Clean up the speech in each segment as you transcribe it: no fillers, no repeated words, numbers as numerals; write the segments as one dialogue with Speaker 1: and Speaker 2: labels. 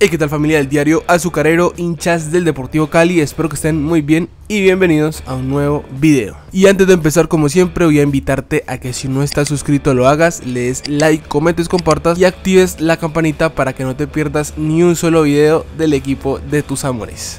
Speaker 1: Hey, ¿qué tal familia del diario azucarero, hinchas del Deportivo Cali? Espero que estén muy bien y bienvenidos a un nuevo video. Y antes de empezar, como siempre, voy a invitarte a que si no estás suscrito lo hagas, le des like, comentes, compartas y actives la campanita para que no te pierdas ni un solo video del equipo de tus amores.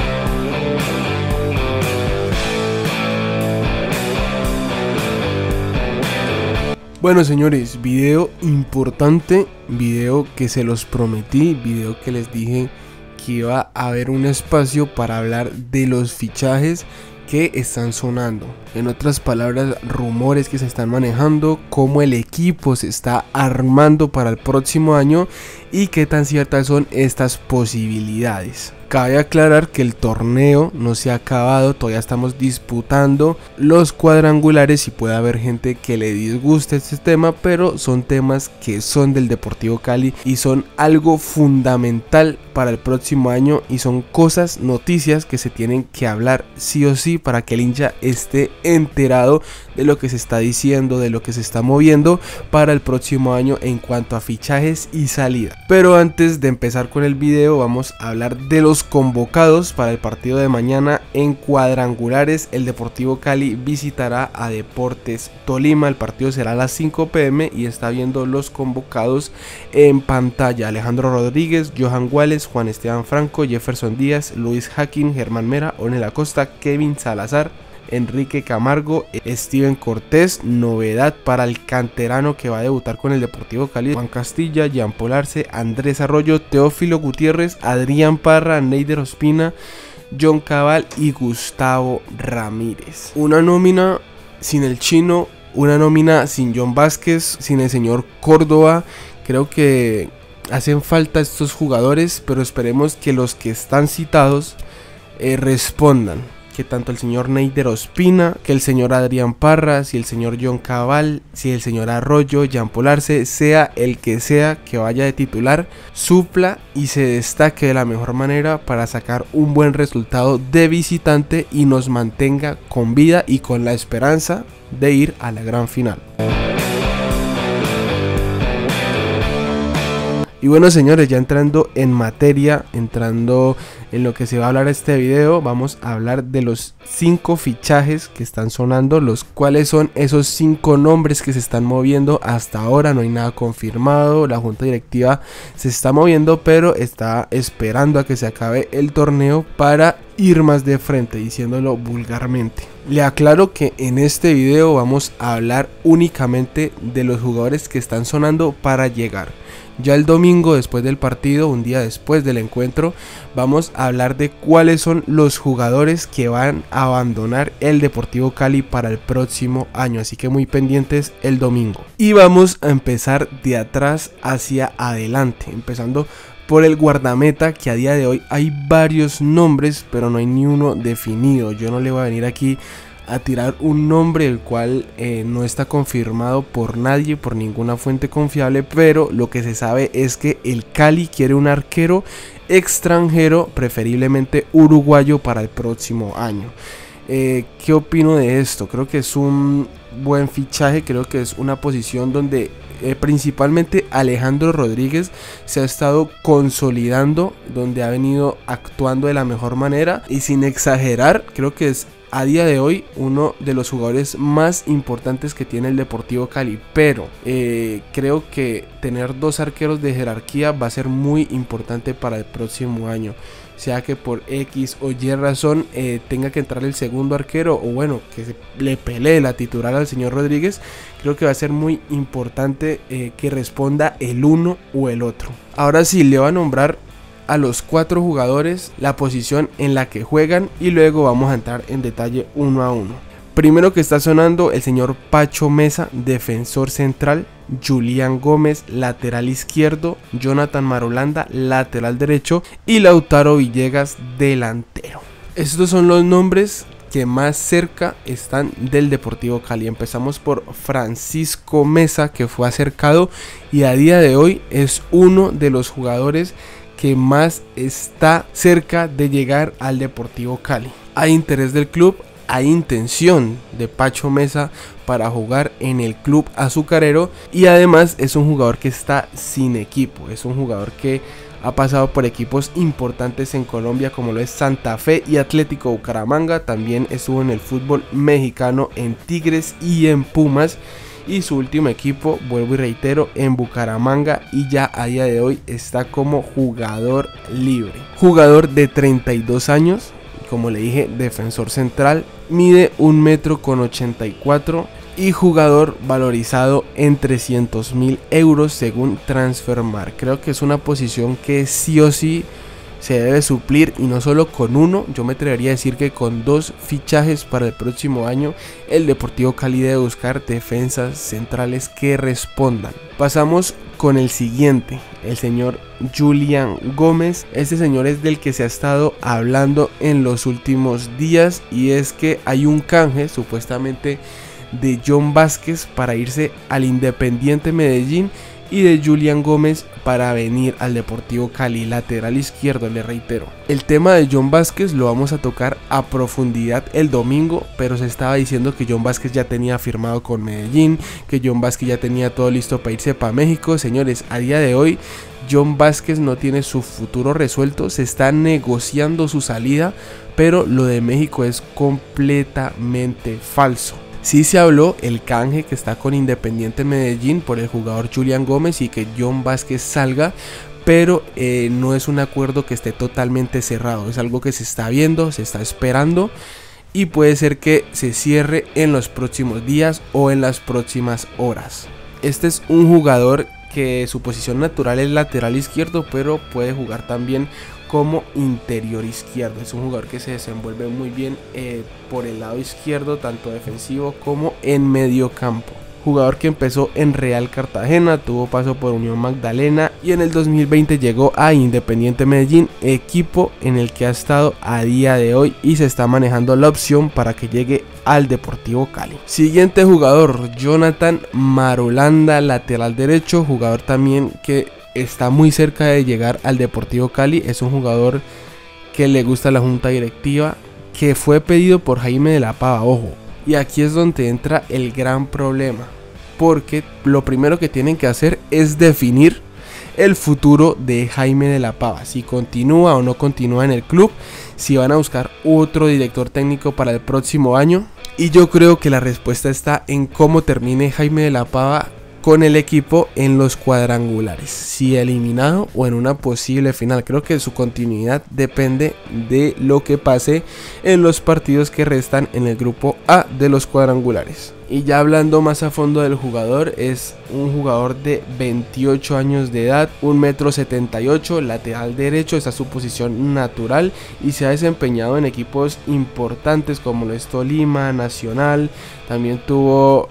Speaker 1: Bueno señores, video importante, video que se los prometí, video que les dije que iba a haber un espacio para hablar de los fichajes que están sonando. En otras palabras, rumores que se están manejando, cómo el equipo se está armando para el próximo año y qué tan ciertas son estas posibilidades. Cabe aclarar que el torneo no se ha acabado, todavía estamos disputando los cuadrangulares y puede haber gente que le disguste este tema, pero son temas que son del Deportivo Cali y son algo fundamental para el próximo año y son cosas, noticias que se tienen que hablar sí o sí para que el hincha esté enterado de lo que se está diciendo, de lo que se está moviendo para el próximo año en cuanto a fichajes y salida. Pero antes de empezar con el video, vamos a hablar de los convocados para el partido de mañana en cuadrangulares. El Deportivo Cali visitará a Deportes Tolima. El partido será a las 5 p.m. y está viendo los convocados en pantalla: Alejandro Rodríguez, Johan Wallace, Juan Esteban Franco, Jefferson Díaz, Luis Jaquín, Germán Mera, Onel Acosta, Kevin Salazar, Enrique Camargo, Steven Cortés. Novedad para el canterano que va a debutar con el Deportivo Cali: Juan Castilla, Jean Paul Arce, Andrés Arroyo, Teófilo Gutiérrez, Adrián Parra, Neider Ospina, John Cabal y Gustavo Ramírez. Una nómina sin el chino, una nómina sin John Vázquez, sin el señor Córdoba. Creo que hacen falta estos jugadores, pero esperemos que los que están citados respondan. Que tanto el señor Neider Ospina, que el señor Adrián Parra, si el señor John Cabal, si el señor Arroyo, Jean Paul Arce, sea el que sea que vaya de titular, supla y se destaque de la mejor manera para sacar un buen resultado de visitante y nos mantenga con vida y con la esperanza de ir a la gran final. Y bueno señores, ya entrando en materia, entrando en lo que se va a hablar este video, vamos a hablar de los 5 fichajes que están sonando, los cuales son esos 5 nombres que se están moviendo hasta ahora. No hay nada confirmado, la junta directiva se está moviendo, pero está esperando a que se acabe el torneo para ir más de frente, diciéndolo vulgarmente. Le aclaro que en este video vamos a hablar únicamente de los jugadores que están sonando para llegar. Ya el domingo, después del partido, un día después del encuentro, vamos a hablar de cuáles son los jugadores que van a abandonar el Deportivo Cali para el próximo año, así que muy pendientes el domingo. Y vamos a empezar de atrás hacia adelante, empezando por el guardameta, que a día de hoy hay varios nombres, pero no hay ni uno definido. Yo no le voy a venir aquí a tirar un nombre el cual no está confirmado por nadie, por ninguna fuente confiable, pero lo que se sabe es que el Cali quiere un arquero extranjero, preferiblemente uruguayo, para el próximo año. ¿Qué opino de esto? Creo que es un buen fichaje, creo que es una posición donde principalmente Alejandro Rodríguez se ha estado consolidando, donde ha venido actuando de la mejor manera y sin exagerar, creo que es a día de hoy uno de los jugadores más importantes que tiene el Deportivo Cali, pero creo que tener 2 arqueros de jerarquía va a ser muy importante para el próximo año. Sea que por X o Y razón tenga que entrar el segundo arquero, o bueno, que le pelee la titular al señor Rodríguez, creo que va a ser muy importante que responda el uno o el otro. Ahora sí, le voy a nombrar a los 4 jugadores, la posición en la que juegan y luego vamos a entrar en detalle uno a uno. Primero que está sonando el señor Pacho Mesa, defensor central; Julián Gómez, lateral izquierdo; Jonathan Marulanda, lateral derecho; y Lautaro Villegas, delantero. Estos son los nombres que más cerca están del Deportivo Cali. Empezamos por Francisco Mesa, que fue acercado y a día de hoy es uno de los jugadores que más está cerca de llegar al Deportivo Cali. Hay interés del club, hay intención de Pacho Meza para jugar en el club azucarero, y además es un jugador que está sin equipo, es un jugador que ha pasado por equipos importantes en Colombia como lo es Santa Fe y Atlético Bucaramanga. También estuvo en el fútbol mexicano en Tigres y en Pumas, y su último equipo, vuelvo y reitero, en Bucaramanga, y ya a día de hoy está como jugador libre. Jugador de 32 años, como le dije, defensor central, mide 1,84 m y jugador valorizado en 300.000 euros según Transfermarkt. Creo que es una posición que sí o sí se debe suplir, y no solo con uno, yo me atrevería a decir que con 2 fichajes para el próximo año. El Deportivo Cali debe buscar defensas centrales que respondan. Pasamos con el siguiente, el señor Julián Gómez. Este señor es del que se ha estado hablando en los últimos días, y es que hay un canje supuestamente de John Vázquez para irse al Independiente Medellín, y de Julián Gómez para venir al Deportivo Cali, lateral izquierdo, le reitero. El tema de John Vázquez lo vamos a tocar a profundidad el domingo, pero se estaba diciendo que John Vázquez ya tenía firmado con Medellín, que John Vázquez ya tenía todo listo para irse para México. Señores, a día de hoy John Vázquez no tiene su futuro resuelto, se está negociando su salida, pero lo de México es completamente falso. Sí se habló el canje que está con Independiente Medellín por el jugador Julián Gómez y que John Vázquez salga, pero no es un acuerdo que esté totalmente cerrado, es algo que se está viendo, se está esperando, y puede ser que se cierre en los próximos días o en las próximas horas. Este es un jugador que su posición natural es lateral izquierdo, pero puede jugar también como interior izquierdo. Es un jugador que se desenvuelve muy bien por el lado izquierdo, tanto defensivo como en medio campo. Jugador que empezó en Real Cartagena, tuvo paso por Unión Magdalena y en el 2020 llegó a Independiente Medellín, equipo en el que ha estado a día de hoy, y se está manejando la opción para que llegue al Deportivo Cali. Siguiente jugador, Jonathan Marulanda, lateral derecho, jugador también que está muy cerca de llegar al Deportivo Cali. Es un jugador que le gusta la junta directiva, que fue pedido por Jaime de la Pava, ojo. Y aquí es donde entra el gran problema, porque lo primero que tienen que hacer es definir el futuro de Jaime de la Pava, si continúa o no continúa en el club, si van a buscar otro director técnico para el próximo año. Y yo creo que la respuesta está en cómo termine Jaime de la Pava con el equipo en los cuadrangulares, si eliminado o en una posible final. Creo que su continuidad depende de lo que pase en los partidos que restan en el grupo A de los cuadrangulares. Y ya hablando más a fondo del jugador, es un jugador de 28 años de edad, 1,78 m, lateral derecho, esta es su posición natural, y se ha desempeñado en equipos importantes como lo es Tolima, Nacional, también tuvo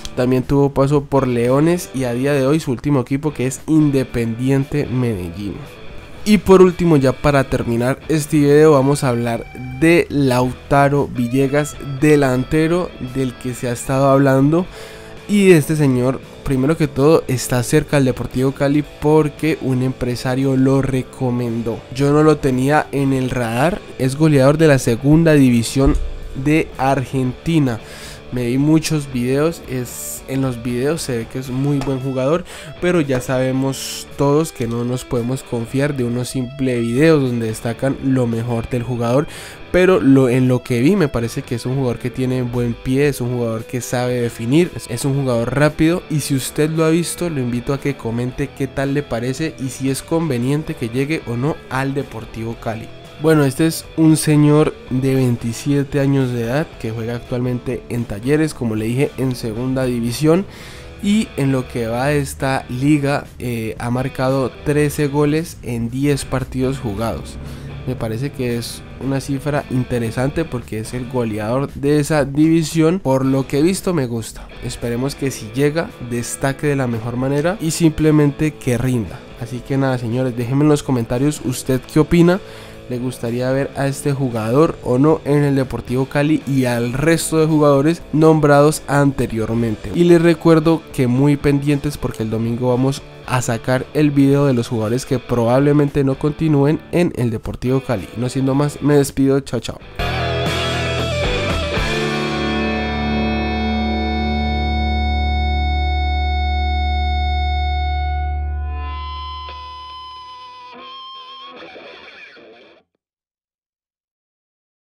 Speaker 1: paso por Leones, y a día de hoy su último equipo, que es Independiente Medellín. Y por último, ya para terminar este video, vamos a hablar de Lautaro Villegas, delantero del que se ha estado hablando. Y este señor, primero que todo, está cerca del Deportivo Cali porque un empresario lo recomendó. Yo no lo tenía en el radar, es goleador de la segunda división de Argentina. Me vi muchos videos, en los videos se ve que es muy buen jugador, pero ya sabemos todos que no nos podemos confiar de unos simples videos donde destacan lo mejor del jugador. Pero en lo que vi me parece que es un jugador que tiene buen pie, es un jugador que sabe definir, es un jugador rápido, y si usted lo ha visto, lo invito a que comente qué tal le parece y si es conveniente que llegue o no al Deportivo Cali. Bueno, este es un señor de 27 años de edad que juega actualmente en Talleres, como le dije, en segunda división, y en lo que va de esta liga ha marcado 13 goles en 10 partidos jugados. Me parece que es una cifra interesante porque es el goleador de esa división. Por lo que he visto, me gusta. Esperemos que si llega, destaque de la mejor manera y simplemente que rinda. Así que nada, señores, déjenme en los comentarios usted qué opina. ¿Le gustaría ver a este jugador o no en el Deportivo Cali y al resto de jugadores nombrados anteriormente? Y les recuerdo que muy pendientes porque el domingo vamos a sacar el video de los jugadores que probablemente no continúen en el Deportivo Cali. No siendo más, me despido, chao chao.